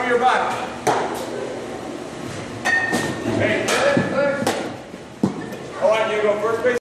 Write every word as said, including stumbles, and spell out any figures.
Cover your back. Hey, all right, you go first base.